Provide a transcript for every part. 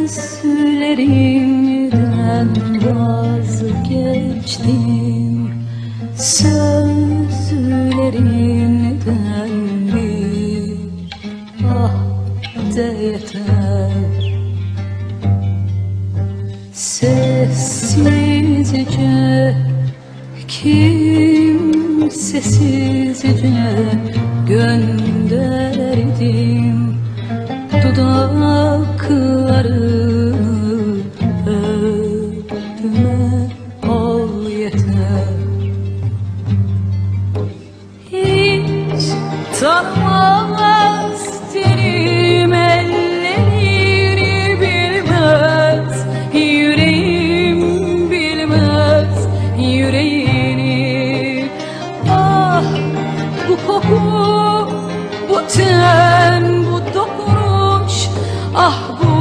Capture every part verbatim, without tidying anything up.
Sözlerimden vazgeçtim, sözlerimden bir ah de yeter. Sessizce, kimsesizce gönderdim dudaklarını öpme ol yeter. Hiç tanımaz tenim ellerini bilmez, yüreğim bilmez yüreğini. Ah bu koku, bu ten, bu dokunuş, ah bu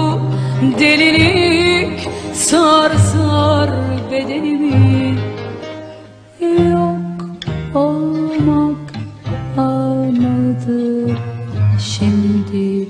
delilik sar sar bedenimi. Yok olmak almadı şimdi.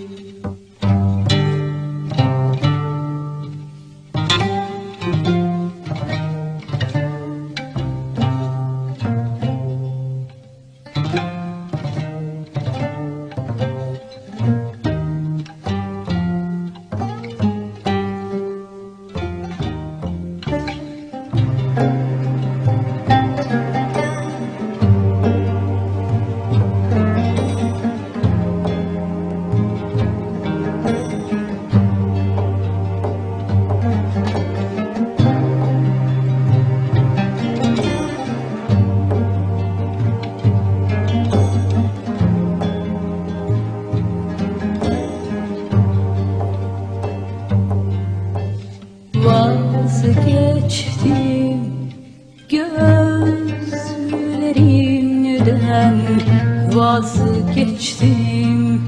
Vazgeçtim gözlerimden, vazgeçtim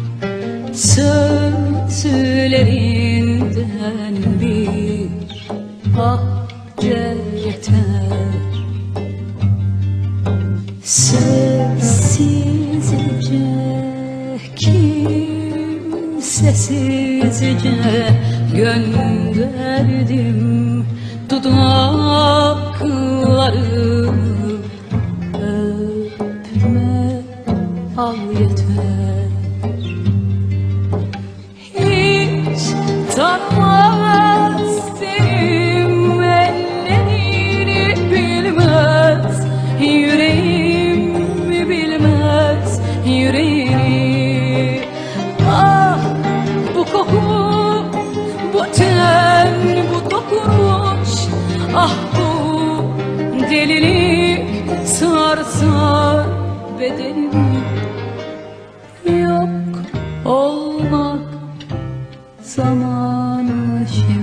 sözlerinden bir ah de yeter. Sessizce, kimsesizce gönderdim dudaklarını öpme al yeter. Hiç tanımaz tenim ellerini bilmez, yüreğim bilmez yüreğini. Ah bu koku, bu ten, bu dokunuş, ah bu delilik sar sar bedenimi. Yok olmak zamanı şimdi.